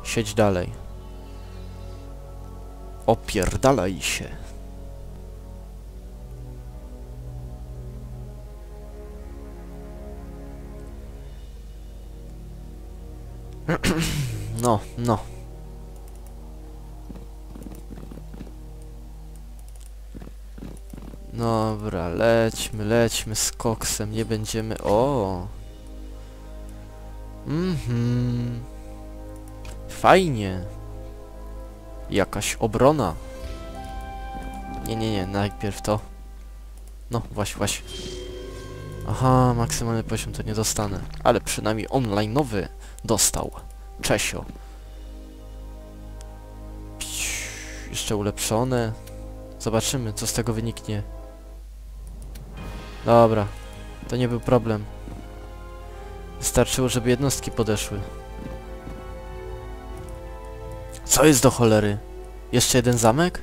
Siedź dalej. Opierdalaj się. No, no. Dobra, lećmy z koksem, nie będziemy... O! Fajnie. Jakaś obrona. Nie, najpierw to. No, właśnie. Aha, maksymalny poziom to nie dostanę. Ale przynajmniej online'owy dostał. Czesio. Jeszcze ulepszone. Zobaczymy, co z tego wyniknie. Dobra. To nie był problem. Wystarczyło, żeby jednostki podeszły. Co jest do cholery? Jeszcze jeden zamek?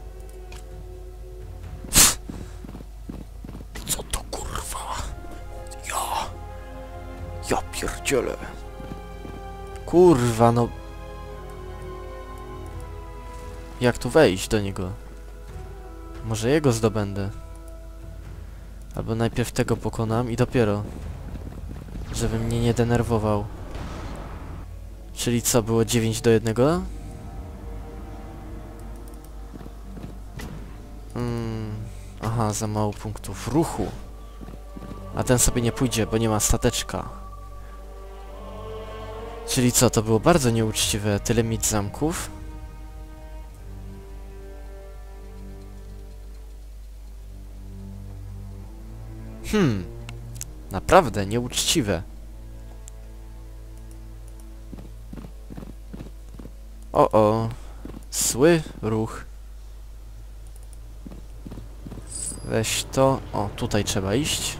Pff. Co to kurwa? Ja pierdzielę. Kurwa, no... Jak tu wejść do niego? Może jego zdobędę. Albo najpierw tego pokonam i dopiero. Żeby mnie nie denerwował. Czyli co, było 9-1? Aha, za mało punktów ruchu. A ten sobie nie pójdzie, bo nie ma stateczka. Czyli co, to było bardzo nieuczciwe, tyle mieć zamków. Naprawdę nieuczciwe. O, zły ruch. Weź to. O, tutaj trzeba iść.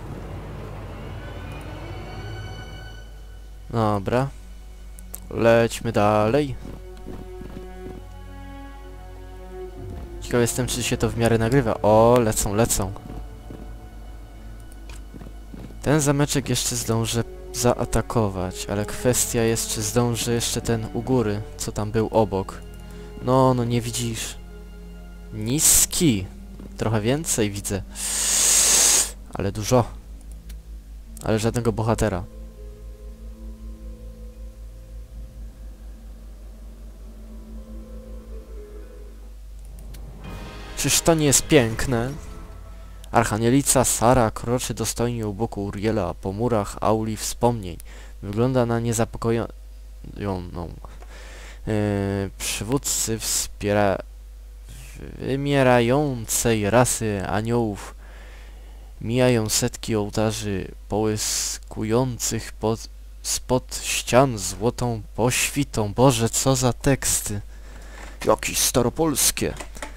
Dobra. Lećmy dalej. Ciekaw jestem, czy się to w miarę nagrywa. O, lecą. Ten zameczek jeszcze zdążę zaatakować, ale kwestia jest, czy zdążę jeszcze ten u góry, co tam był obok. No nie widzisz. Niski. Trochę więcej widzę. Ale dużo. Ale żadnego bohatera. Czyż to nie jest piękne? Archanielica Sara kroczy dostojnie u boku Uriela po murach auli wspomnień. Wygląda na niezapokojoną. Przywódcy wymierającej rasy aniołów mijają setki ołtarzy połyskujących spod ścian złotą poświtą. Boże, co za teksty! Jakieś staropolskie!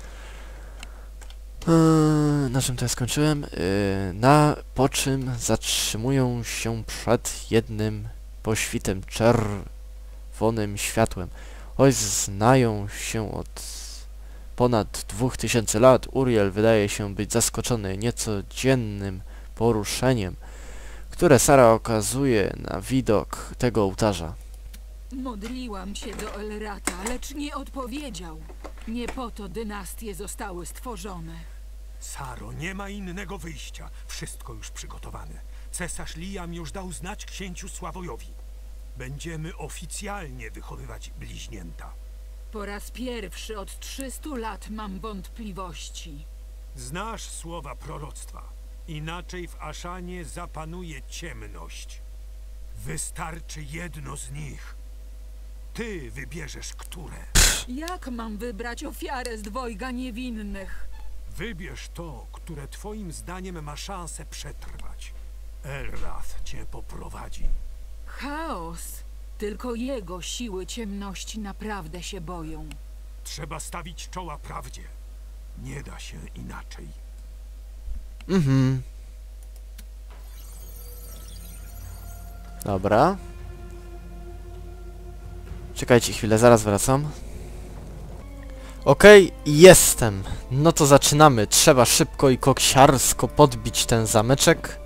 Na czym to ja skończyłem? Po czym zatrzymują się przed jednym poświtem czerwonym światłem. Choć znają się od ponad 2000 lat, Uriel wydaje się być zaskoczony niecodziennym poruszeniem, które Sara okazuje na widok tego ołtarza. Modliłam się do Elrata, lecz nie odpowiedział. Nie po to dynastie zostały stworzone. Saro, nie ma innego wyjścia. Wszystko już przygotowane. Cesarz Liam już dał znać księciu Sławojowi. Będziemy oficjalnie wychowywać bliźnięta. Po raz pierwszy od 300 lat mam wątpliwości. Znasz słowa proroctwa. Inaczej w Ashanie zapanuje ciemność. Wystarczy jedno z nich. Ty wybierzesz które. Jak mam wybrać ofiarę z dwojga niewinnych? Wybierz to, które twoim zdaniem ma szansę przetrwać. Elrath cię poprowadzi. Chaos. Tylko jego siły ciemności naprawdę się boją. Trzeba stawić czoła prawdzie. Nie da się inaczej. Dobra. Czekajcie chwilę, zaraz wracam. Okej, jestem. No to zaczynamy. Trzeba szybko i koksiarsko podbić ten zameczek.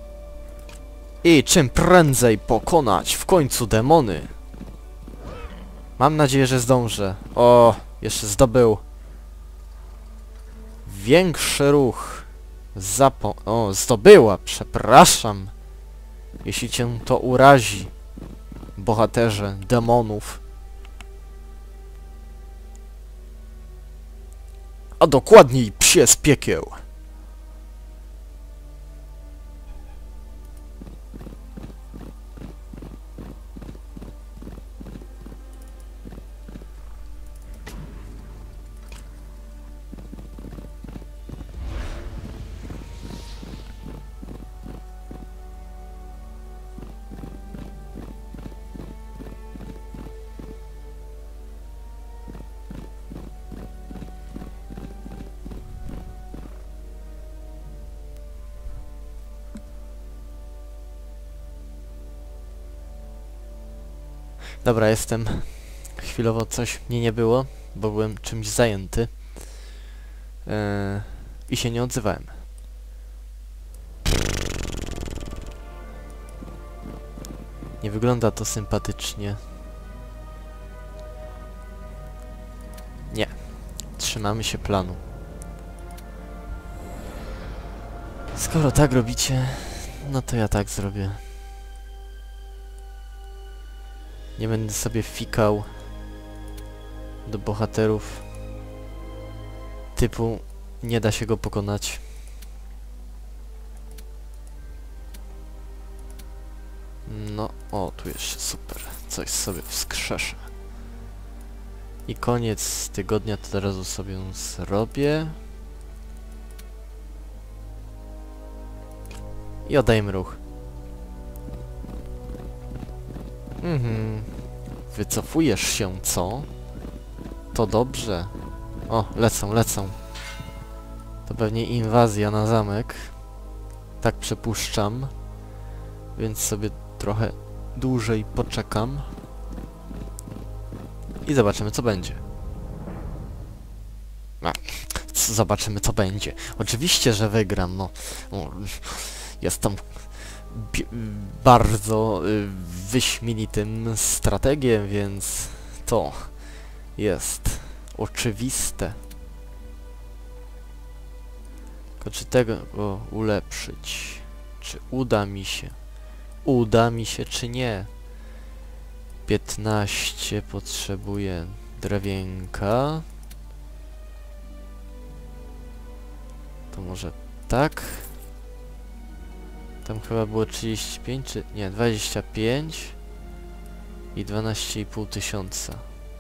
I czym prędzej pokonać w końcu demony. Mam nadzieję, że zdążę. O, jeszcze zdobył. Większy ruch. O, zdobyła, przepraszam. Jeśli cię to urazi, bohaterze demonów. A dokładniej psie z piekieł. Dobra, jestem. Chwilowo coś mnie nie było, bo byłem czymś zajęty. I się nie odzywałem. Nie wygląda to sympatycznie. Nie. Trzymamy się planu. Skoro tak robicie, no to ja tak zrobię. Nie będę sobie fikał do bohaterów typu nie da się go pokonać. No, o, tu jeszcze super. Coś sobie wskrzeszę. I koniec tygodnia to od razu sobie zrobię. I oddajemy ruch. Wycofujesz się, co? To dobrze. O, lecą. To pewnie inwazja na zamek. Tak przypuszczam. Więc sobie trochę dłużej poczekam. I zobaczymy, co będzie. Zobaczymy, co będzie. Oczywiście, że wygram, no. Jestem bardzo wyśmienitym strategiem, więc to jest oczywiste. Tylko czy tego ulepszyć? Czy uda mi się? Uda mi się, czy nie? 15 potrzebuję drewienka. To może tak? Tam chyba było 35, czy... nie, 25 i 12,5 tysiąca.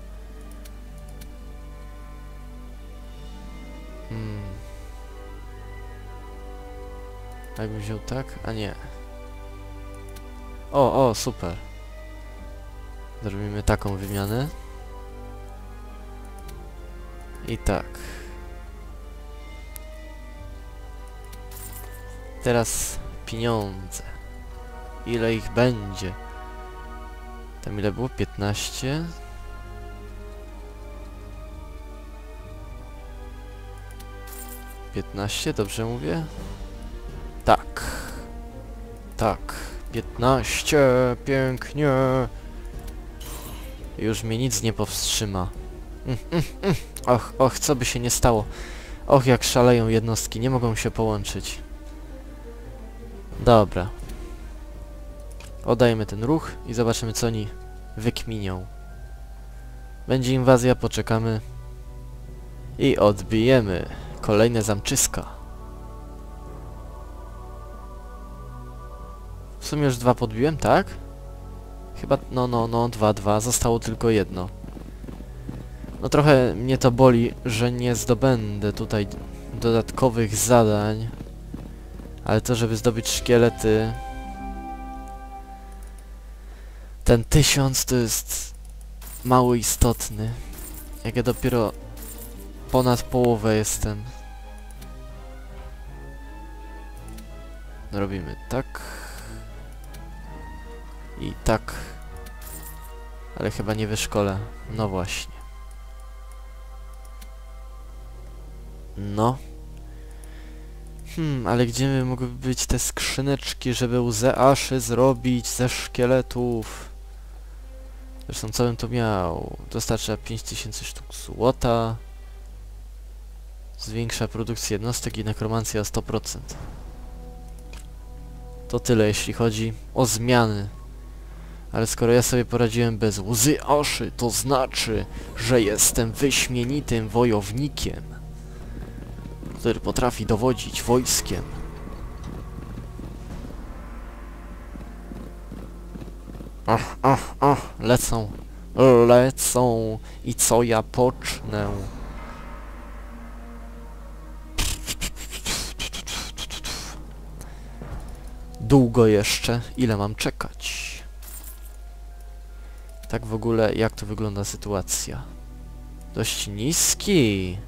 Jakbym wziął tak? A nie. O, super. Zrobimy taką wymianę. I tak. Teraz pieniądze. Ile ich będzie? Tam ile było? 15? Dobrze mówię? Tak. Tak. 15. Pięknie. Już mnie nic nie powstrzyma. Och, co by się nie stało. Och, jak szaleją jednostki. Nie mogą się połączyć. Dobra. Oddajmy ten ruch i zobaczymy, co oni wykminią. Będzie inwazja, poczekamy. I odbijemy kolejne zamczyska. W sumie już 2 podbiłem, tak? Chyba, no, 2. Zostało tylko jedno. No trochę mnie to boli, że nie zdobędę tutaj dodatkowych zadań. Ale to, żeby zdobyć szkielety... Ten 1000 to jest mało istotny. Jak ja dopiero ponad połowę jestem. Robimy tak. I tak. Ale chyba nie wyszkolę. No właśnie. No. Ale gdzie by mogły być te skrzyneczki, żeby łzę aszy zrobić ze szkieletów? Zresztą co bym to miał? Dostarcza 5000 sztuk złota. Zwiększa produkcję jednostek i nekromancję o 100%. To tyle jeśli chodzi o zmiany. Ale skoro ja sobie poradziłem bez łzy oszy, to znaczy, że jestem wyśmienitym wojownikiem, który potrafi dowodzić wojskiem. Lecą. Lecą. I co ja pocznę? Długo jeszcze? Ile mam czekać? Tak w ogóle, jak to wygląda sytuacja? Dość niski.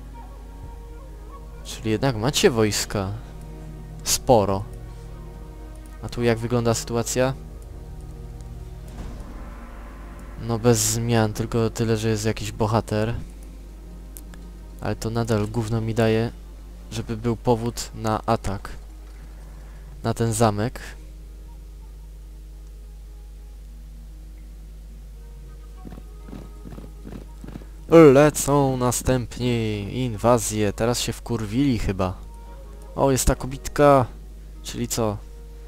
Czyli jednak macie wojska. Sporo. A tu jak wygląda sytuacja? No bez zmian, tylko tyle, że jest jakiś bohater. Ale to nadal gówno mi daje, żeby był powód na atak. Na ten zamek. Lecą następnie inwazje. Teraz się wkurwili chyba. O, jest ta kobitka. Czyli co?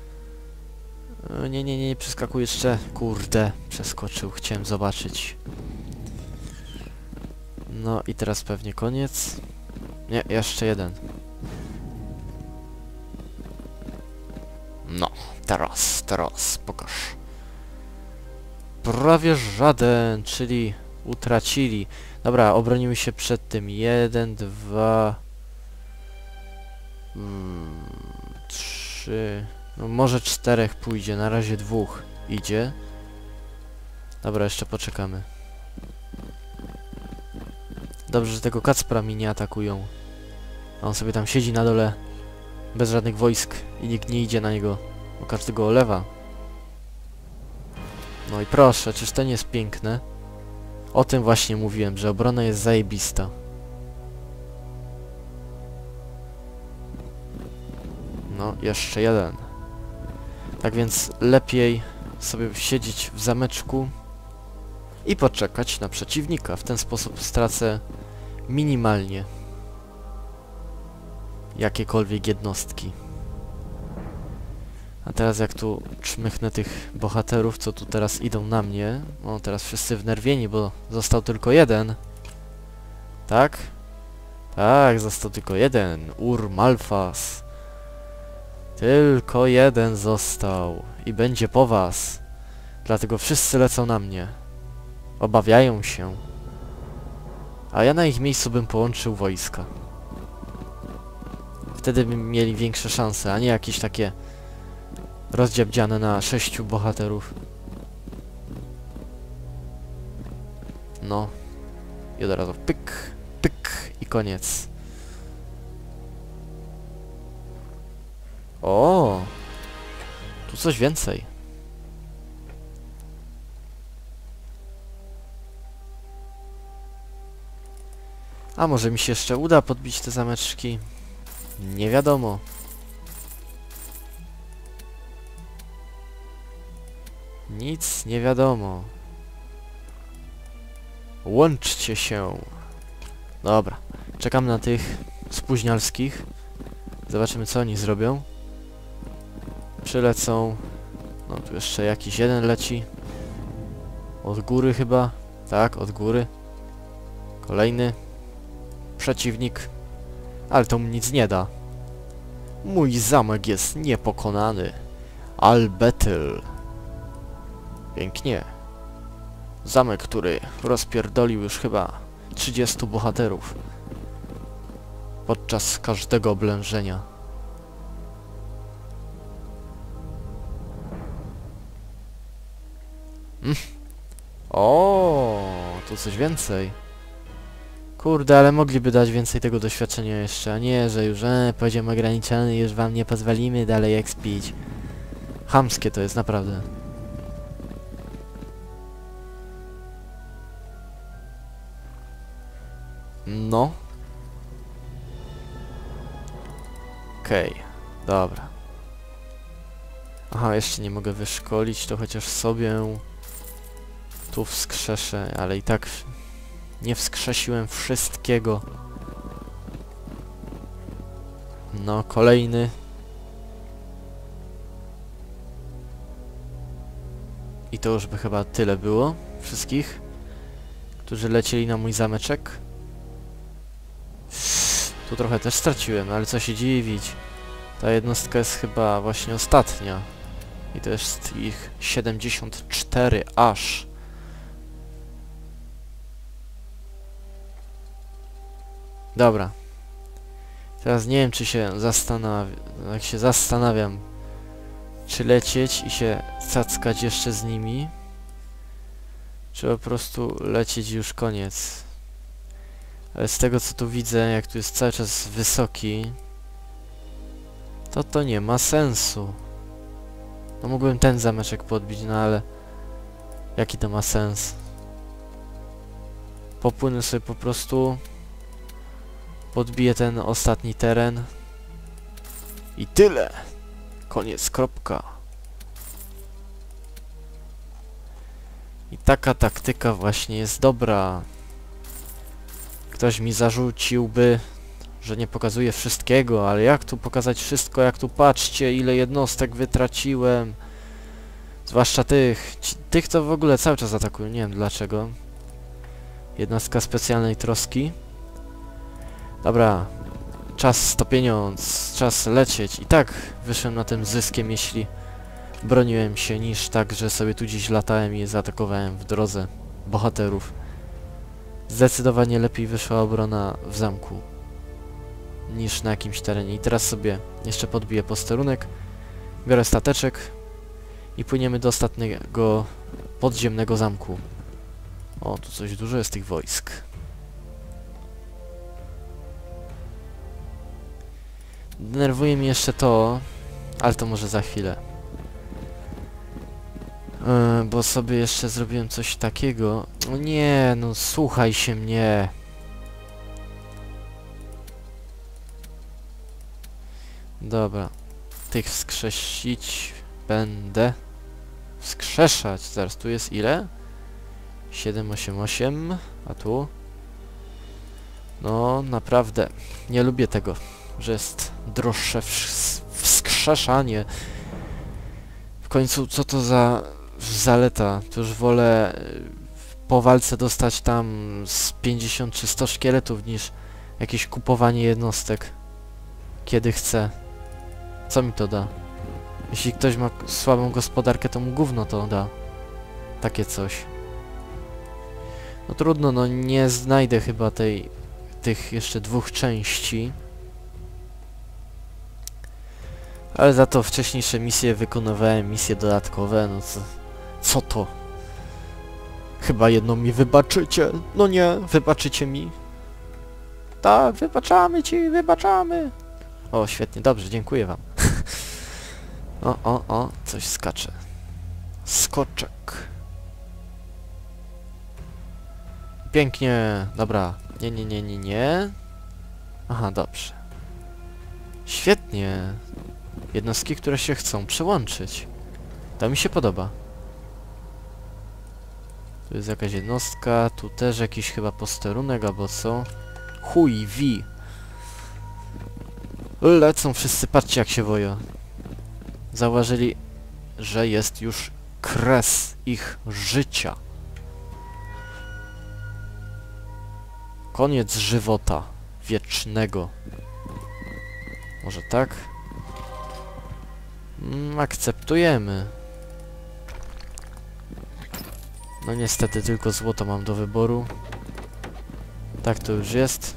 Nie przeskakuj jeszcze. Kurde, przeskoczył. Chciałem zobaczyć. No i teraz pewnie koniec. Nie, jeszcze jeden. No, teraz, pokaż. Prawie żaden, czyli utracili. Dobra, obroniły się przed tym. 1, 2... 3... No może 4 pójdzie, na razie 2 idzie. Dobra, jeszcze poczekamy. Dobrze, że tego Kacpra mi nie atakują. A on sobie tam siedzi na dole bez żadnych wojsk i nikt nie idzie na niego, bo każdy go olewa. No i proszę, czyż to nie jest piękne? O tym właśnie mówiłem, że obrona jest zajebista. No, jeszcze jeden. Tak więc lepiej sobie siedzieć w zameczku i poczekać na przeciwnika. W ten sposób stracę minimalnie jakiekolwiek jednostki. A teraz jak tu czmychnę tych bohaterów, co tu teraz idą na mnie. No teraz wszyscy wnerwieni, bo został tylko jeden. Tak? Tak, został tylko jeden. Ur-Malphas. Tylko jeden został. I będzie po was. Dlatego wszyscy lecą na mnie. Obawiają się. A ja na ich miejscu bym połączył wojska. Wtedy bym mieli większe szanse, a nie jakieś takie rozdziabdziane na 6 bohaterów. No. I od razu pyk, pyk i koniec. O, tu coś więcej. A może mi się jeszcze uda podbić te zameczki? Nie wiadomo. Nic nie wiadomo. Łączcie się. Dobra. Czekam na tych spóźnialskich. Zobaczymy, co oni zrobią. Przylecą. No tu jeszcze jakiś jeden leci. Od góry chyba. Tak, od góry. Kolejny. Przeciwnik. Ale to mu nic nie da. Mój zamek jest niepokonany. Albetyl. Pięknie. Zamek, który rozpierdolił już chyba 30 bohaterów. Podczas każdego oblężenia. O, tu coś więcej. Kurde, ale mogliby dać więcej tego doświadczenia jeszcze, a nie, że już poziom ograniczony, już wam nie pozwolimy dalej expić. Chamskie to jest, naprawdę. No. Okej, dobra. Aha, jeszcze nie mogę wyszkolić, to chociaż sobie Tu wskrzeszę, ale i tak nie wskrzesiłem wszystkiego. No, kolejny. I to już by chyba tyle było. Wszystkich, którzy lecieli na mój zameczek. Tu trochę też straciłem, ale co się dziwić. Ta jednostka jest chyba właśnie ostatnia. I to jest ich 74 aż. Dobra. Teraz nie wiem, czy się zastanawiam, czy lecieć i się cackać jeszcze z nimi, czy po prostu lecieć i już koniec. Ale z tego, co tu widzę, jak tu jest cały czas wysoki, to nie ma sensu. No mógłbym ten zameczek podbić, no ale jaki to ma sens? Popłynę sobie po prostu, podbiję ten ostatni teren i tyle. Koniec, kropka. I taka taktyka właśnie jest dobra. Ktoś mi zarzuciłby, że nie pokazuje wszystkiego, ale jak tu pokazać wszystko, jak tu patrzcie, ile jednostek wytraciłem. Zwłaszcza tych to w ogóle cały czas atakują, nie wiem dlaczego. Jednostka specjalnej troski. Dobra, czas to pieniądz, czas lecieć. I tak wyszłem na tym zyskiem, jeśli broniłem się, niż tak, że sobie tu gdzieś latałem i zaatakowałem w drodze bohaterów. Zdecydowanie lepiej wyszła obrona w zamku niż na jakimś terenie. I teraz sobie jeszcze podbiję posterunek, biorę stateczek i płyniemy do ostatniego podziemnego zamku. O, tu coś dużo jest tych wojsk. Denerwuje mnie jeszcze to, ale to może za chwilę. Bo sobie jeszcze zrobiłem coś takiego. O nie, no słuchaj się mnie. Dobra. Tych wskrzesić będę. Wskrzeszać. Zaraz, tu jest ile? 788. A tu? No, naprawdę. Nie lubię tego, że jest droższe wskrzeszanie. W końcu, co to za zaleta? To już wolę po walce dostać tam z 50 czy 100 szkieletów niż jakieś kupowanie jednostek, kiedy chce. Co mi to da? Jeśli ktoś ma słabą gospodarkę, to mu gówno to da. Takie coś. No trudno, no nie znajdę chyba tych jeszcze 2 części. Ale za to wcześniejsze misje wykonywałem, misje dodatkowe, no co to? Chyba jedno mi wybaczycie. No nie, wybaczycie mi. Tak, wybaczamy ci, wybaczamy. O, świetnie, dobrze, dziękuję wam. O, coś skacze. Skoczek. Pięknie, dobra. Nie. Aha, dobrze. Świetnie. Jednostki, które się chcą przyłączyć. To mi się podoba. Tu jest jakaś jednostka, tu też jakiś chyba posterunek, albo co? Chuj, wi. Lecą wszyscy, patrzcie jak się woją. Zauważyli, że jest już kres ich życia. Koniec żywota wiecznego. Może tak? Akceptujemy. No niestety tylko złoto mam do wyboru. Tak to już jest.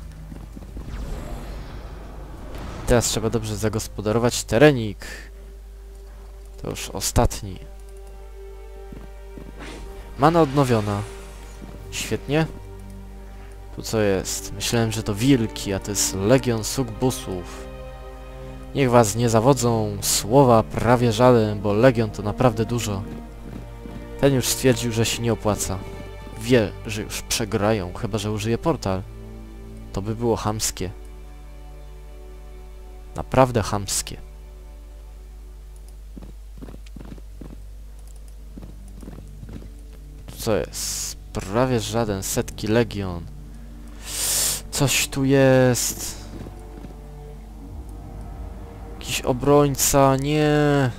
Teraz trzeba dobrze zagospodarować terenik. To już ostatni. Mana odnowiona. Świetnie. Tu co jest? Myślałem, że to wilki, a to jest Legion Subbusów. Niech was nie zawodzą słowa prawie żale, bo Legion to naprawdę dużo. Ten już stwierdził, że się nie opłaca. Wie, że już przegrają, chyba że użyje portal. To by było chamskie. Naprawdę chamskie. Tu Co jest? Prawie żaden. Setki legion. Coś tu jest. Jakiś obrońca. Nie.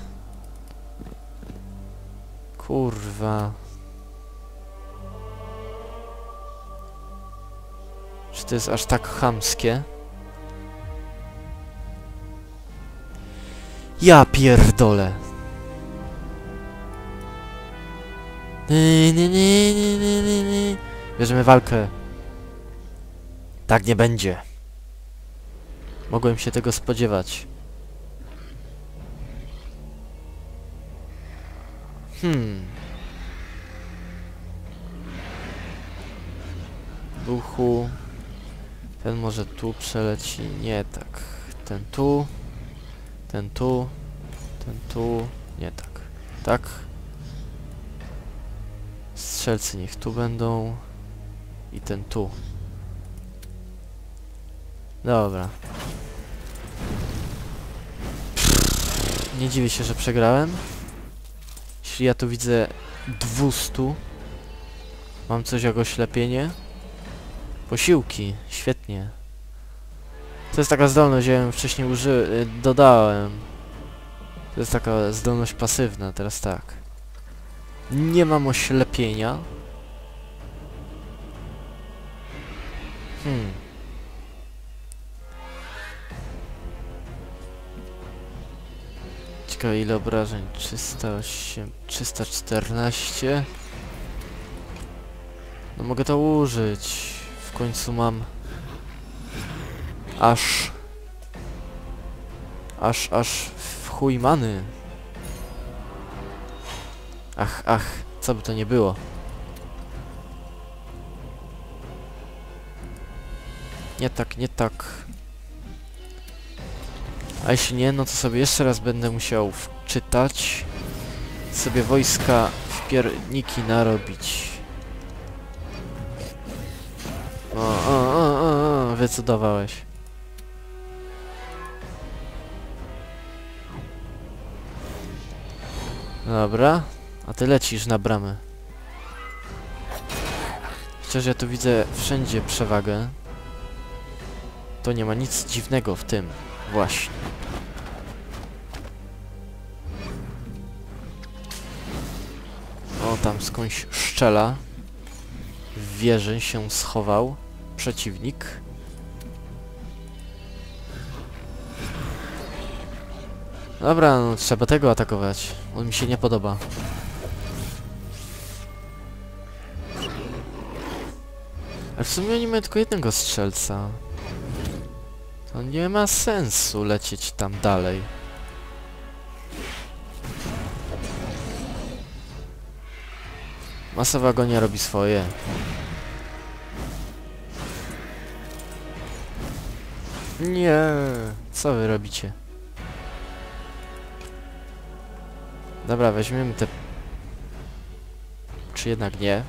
Kurwa. Czy to jest aż tak chamskie? Ja pierdolę. Bierzemy walkę. Tak nie będzie. Mogłem się tego spodziewać. Duchu. Ten może tu przeleci. Nie tak. Ten tu. Ten tu. Ten tu. Nie tak. Tak. Strzelcy niech tu będą. I ten tu. Dobra. Nie dziwię się, że przegrałem. Jeśli ja tu widzę 200. Mam coś jak oślepienie. Posiłki. Świetnie. To jest taka zdolność, ja ją wcześniej dodałem. To jest taka zdolność pasywna, teraz tak. Nie mam oślepienia. Ciekawe ile obrażeń? 308... 314... No mogę to użyć. W końcu mam... Aż w chuj many. Ach, co by to nie było. Nie tak, nie tak. A jeśli nie, no to sobie jeszcze raz będę musiał wczytać. Sobie wojska w pierniki narobić. Wycudowałeś. Dobra, a ty lecisz na bramę. Chociaż ja tu widzę wszędzie przewagę. To nie ma nic dziwnego w tym. Właśnie. O, tam skądś szczela. W wieży się schował przeciwnik. Dobra, no trzeba tego atakować. On mi się nie podoba. Ale w sumie oni mają tylko jednego strzelca. To nie ma sensu lecieć tam dalej. Masowa agonia robi swoje. Nie, co wy robicie? Dobra, weźmiemy te... Czy jednak nie?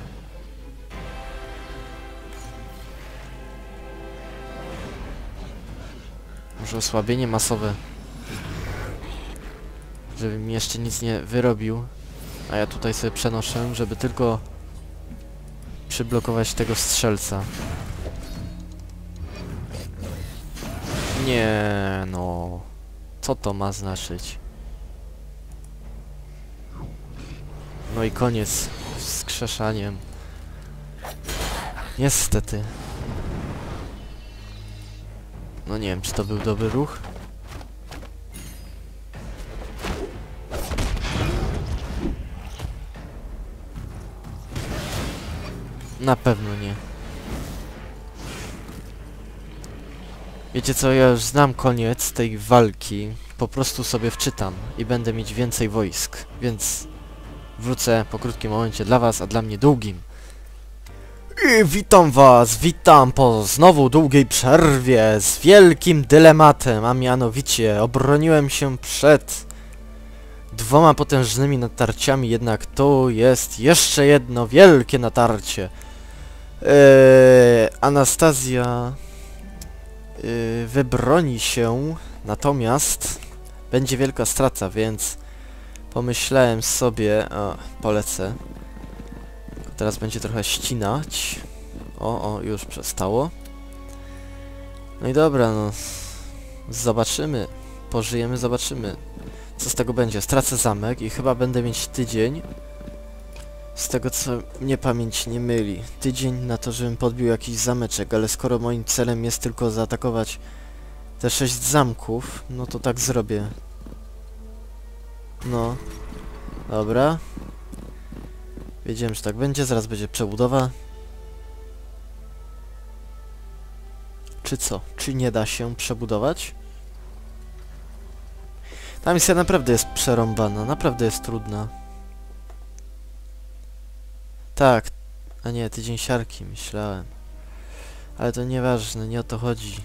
Może osłabienie masowe. Żeby mi jeszcze nic nie wyrobił. A ja tutaj sobie przenoszę, żeby tylko przyblokować tego strzelca. Nie, no. Co to ma znaczyć? No i koniec z wskrzeszaniem. Niestety. No nie wiem, czy to był dobry ruch. Na pewno nie. Wiecie co, ja już znam koniec tej walki. Po prostu sobie wczytam i będę mieć więcej wojsk, więc wrócę po krótkim momencie dla was, a dla mnie długim. I witam was, witam po znowu długiej przerwie z wielkim dylematem, a mianowicie obroniłem się przed 2 potężnymi natarciami, jednak tu jest jeszcze jedno wielkie natarcie. Anastazja wybroni się, natomiast będzie wielka strata, więc pomyślałem sobie... O, polecę. Teraz będzie trochę ścinać. O, już przestało. No i dobra, no. Zobaczymy. Pożyjemy, zobaczymy. Co z tego będzie? Stracę zamek i chyba będę mieć tydzień. Z tego co mnie pamięć nie myli. Tydzień na to, żebym podbił jakiś zameczek, ale skoro moim celem jest tylko zaatakować te 6 zamków, no to tak zrobię. No. Dobra. Wiedziałem, że tak będzie, zaraz będzie przebudowa. Czy co? Czy nie da się przebudować? Ta misja naprawdę jest przerąbana, naprawdę jest trudna. Tak. A nie, tydzień siarki, myślałem. Ale to nieważne, nie o to chodzi.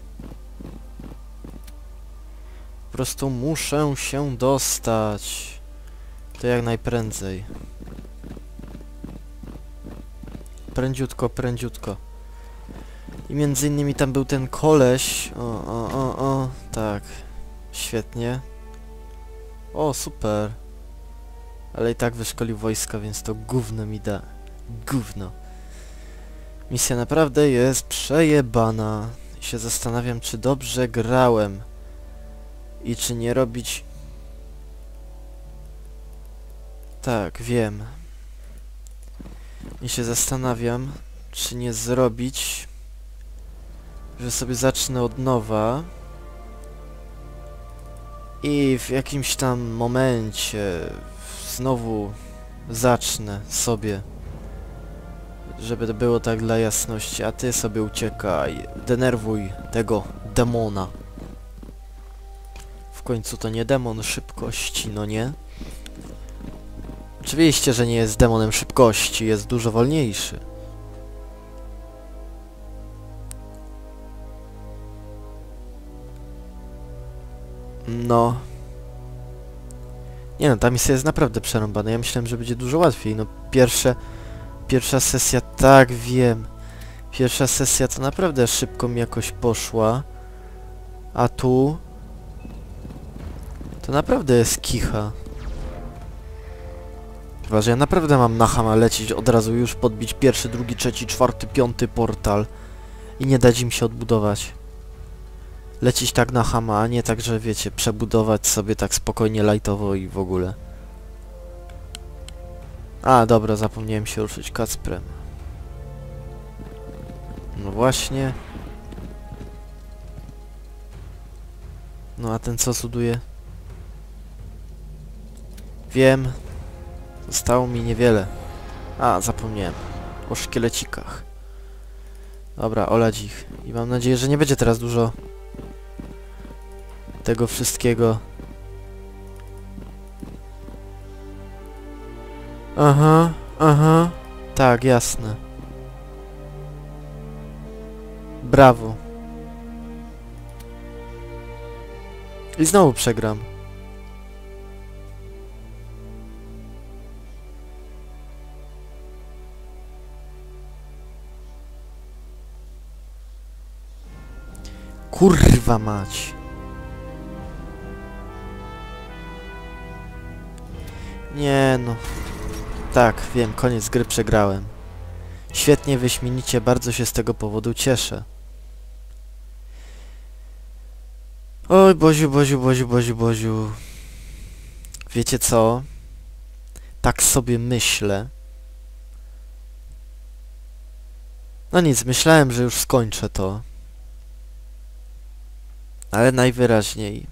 Po prostu muszę się dostać. To jak najprędzej. Prędziutko, prędziutko. I między innymi tam był ten koleś. O, tak. Świetnie. O, super. Ale i tak wyszkolił wojska, więc to gówno mi da. Gówno. Misja naprawdę jest przejebana. I się zastanawiam, czy dobrze grałem. I czy nie robić... Tak, wiem. I się zastanawiam, czy nie zrobić, że sobie zacznę od nowa i w jakimś tam momencie znowu zacznę sobie, żeby to było tak dla jasności, a ty sobie uciekaj, denerwuj tego demona. W końcu to nie demon szybkości, no nie? Oczywiście, że nie jest demonem szybkości, jest dużo wolniejszy. No. Nie no, ta misja jest naprawdę przerąbana. Ja myślałem, że będzie dużo łatwiej. No pierwsza sesja, tak wiem. Pierwsza sesja to naprawdę szybko mi jakoś poszła. A tu... to naprawdę jest kicha. Chyba, że ja naprawdę mam na chama lecieć od razu już podbić pierwszy, drugi, trzeci, czwarty, piąty portal i nie dać im się odbudować. Lecieć tak na chama, a nie tak, że wiecie, przebudować sobie tak spokojnie, lightowo i w ogóle. A, dobra, zapomniałem się ruszyć Kacprem. No właśnie. No a ten co cuduje? Wiem. Zostało mi niewiele. A, zapomniałem. O szkielecikach. Dobra, olać ich. I mam nadzieję, że nie będzie teraz dużo tego wszystkiego. Aha. Tak, jasne. Brawo. I znowu przegram. Kurwa mać. Nie no. Tak, wiem, koniec gry przegrałem. Świetnie, wyśmienicie, bardzo się z tego powodu cieszę. Oj, Boziu. Wiecie co? Tak sobie myślę. No nic, myślałem, że już skończę to. Ale najwyraźniej...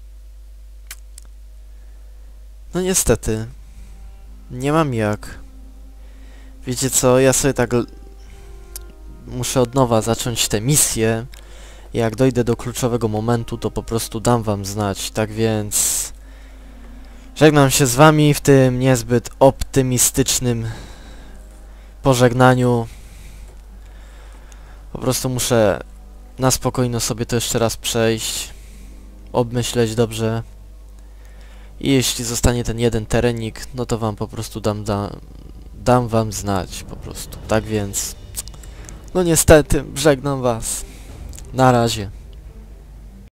no niestety. Nie mam jak. Wiecie co, ja sobie tak... muszę od nowa zacząć tę misję. Jak dojdę do kluczowego momentu, to po prostu dam wam znać. Tak więc... żegnam się z wami w tym niezbyt optymistycznym pożegnaniu. Po prostu muszę na spokojno sobie to jeszcze raz przejść. Obmyśleć dobrze. I jeśli zostanie ten jeden terenik, no to wam po prostu dam wam znać po prostu. Tak więc... no niestety, żegnam was. Na razie.